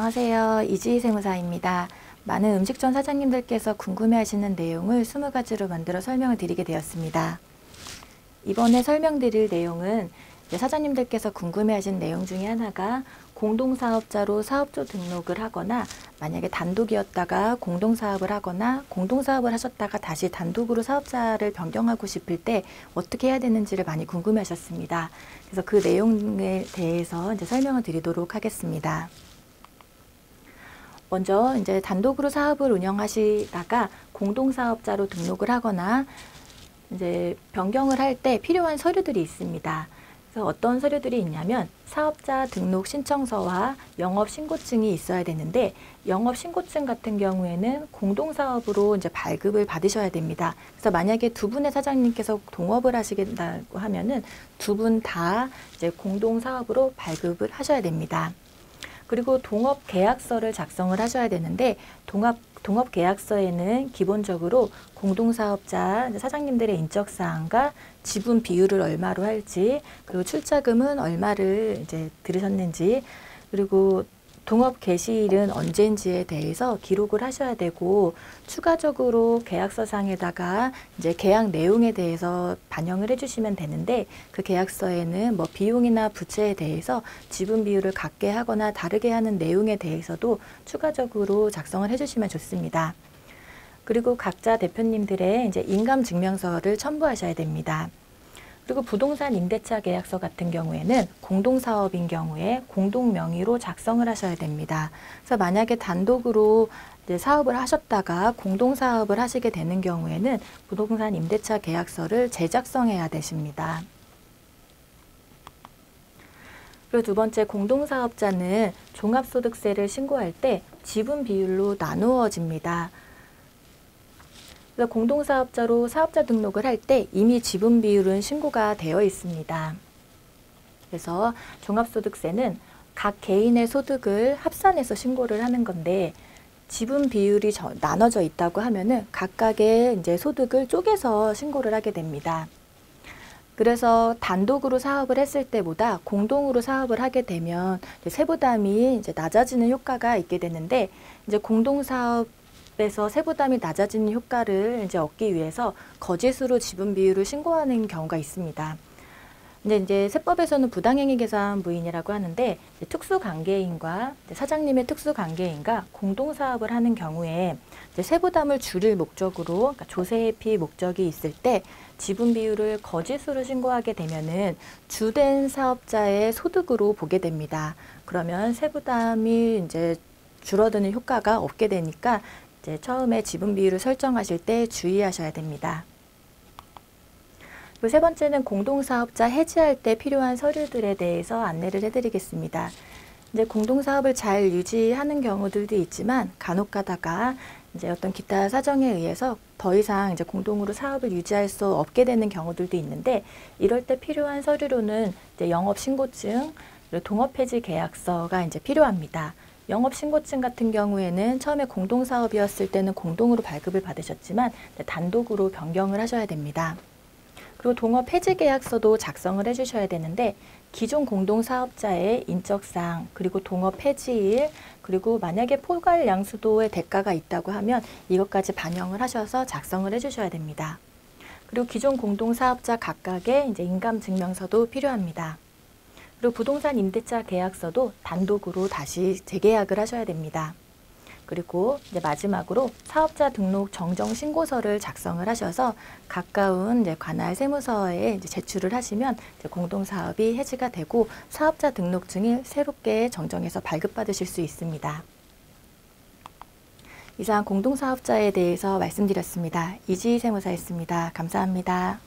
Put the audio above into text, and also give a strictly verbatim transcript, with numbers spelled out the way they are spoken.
안녕하세요. 이지희 세무사입니다. 많은 음식점 사장님들께서 궁금해하시는 내용을 스무 가지로 만들어 설명을 드리게 되었습니다. 이번에 설명드릴 내용은 사장님들께서 궁금해하신 내용 중에 하나가 공동사업자로 사업주 등록을 하거나 만약에 단독이었다가 공동사업을 하거나 공동사업을 하셨다가 다시 단독으로 사업자를 변경하고 싶을 때 어떻게 해야 되는지를 많이 궁금해하셨습니다. 그래서 그 내용에 대해서 이제 설명을 드리도록 하겠습니다. 먼저 이제 단독으로 사업을 운영하시다가 공동사업자로 등록을 하거나 이제 변경을 할 때 필요한 서류들이 있습니다. 그래서 어떤 서류들이 있냐면 사업자 등록 신청서와 영업신고증이 있어야 되는데 영업신고증 같은 경우에는 공동사업으로 이제 발급을 받으셔야 됩니다. 그래서 만약에 두 분의 사장님께서 동업을 하시겠다고 하면은 두 분 다 이제 공동사업으로 발급을 하셔야 됩니다. 그리고 동업계약서를 작성을 하셔야 되는데 동업, 동업계약서에는 기본적으로 공동사업자 사장님들의 인적사항과 지분 비율을 얼마로 할지, 그리고 출자금은 얼마를 이제 들으셨는지, 그리고 동업 개시일은 언제인지에 대해서 기록을 하셔야 되고, 추가적으로 계약서상에다가 이제 계약 내용에 대해서 반영을 해주시면 되는데, 그 계약서에는 뭐 비용이나 부채에 대해서 지분 비율을 같게 하거나 다르게 하는 내용에 대해서도 추가적으로 작성을 해주시면 좋습니다. 그리고 각자 대표님들의 이제 인감증명서를 첨부하셔야 됩니다. 그리고 부동산 임대차 계약서 같은 경우에는 공동사업인 경우에 공동 명의로 작성을 하셔야 됩니다. 그래서 만약에 단독으로 이제 사업을 하셨다가 공동사업을 하시게 되는 경우에는 부동산 임대차 계약서를 재작성해야 되십니다. 그리고 두 번째, 공동사업자는 종합소득세를 신고할 때 지분 비율로 나누어집니다. 공동사업자로 사업자 등록을 할 때 이미 지분 비율은 신고가 되어 있습니다. 그래서 종합소득세는 각 개인의 소득을 합산해서 신고를 하는 건데, 지분 비율이 저, 나눠져 있다고 하면은 각각의 이제 소득을 쪼개서 신고를 하게 됩니다. 그래서 단독으로 사업을 했을 때보다 공동으로 사업을 하게 되면 이제 세부담이 이제 낮아지는 효과가 있게 되는데, 이제 공동사업 에서 세부담이 낮아지는 효과를 이제 얻기 위해서 거짓으로 지분 비율을 신고하는 경우가 있습니다. 근데 이제 세법에서는 부당행위 계산 부인이라고 하는데, 특수관계인과 사장님의 특수관계인과 공동사업을 하는 경우에 이제 세부담을 줄일 목적으로, 그러니까 조세회피 목적이 있을 때 지분 비율을 거짓으로 신고하게 되면은 주된 사업자의 소득으로 보게 됩니다. 그러면 세부담이 이제 줄어드는 효과가 없게 되니까 이제 처음에 지분 비율을 설정하실 때 주의하셔야 됩니다. 그리고 세 번째는 공동사업자 해지할 때 필요한 서류들에 대해서 안내를 해드리겠습니다. 이제 공동사업을 잘 유지하는 경우들도 있지만 간혹 가다가 이제 어떤 기타 사정에 의해서 더 이상 이제 공동으로 사업을 유지할 수 없게 되는 경우들도 있는데, 이럴 때 필요한 서류로는 이제 영업신고증, 그리고 동업해지 계약서가 이제 필요합니다. 영업신고증 같은 경우에는 처음에 공동사업이었을 때는 공동으로 발급을 받으셨지만 단독으로 변경을 하셔야 됩니다. 그리고 동업해지계약서도 작성을 해주셔야 되는데, 기존 공동사업자의 인적사항, 그리고 동업해지일, 그리고 만약에 포괄 양수도의 대가가 있다고 하면 이것까지 반영을 하셔서 작성을 해주셔야 됩니다. 그리고 기존 공동사업자 각각의 이제 인감증명서도 필요합니다. 그리고 부동산 임대차 계약서도 단독으로 다시 재계약을 하셔야 됩니다. 그리고 이제 마지막으로 사업자 등록 정정 신고서를 작성을 하셔서 가까운 이제 관할 세무서에 이제 제출을 하시면 이제 공동사업이 해지가 되고 사업자 등록증이 새롭게 정정해서 발급받으실 수 있습니다. 이상 공동사업자에 대해서 말씀드렸습니다. 이지희 세무사였습니다. 감사합니다.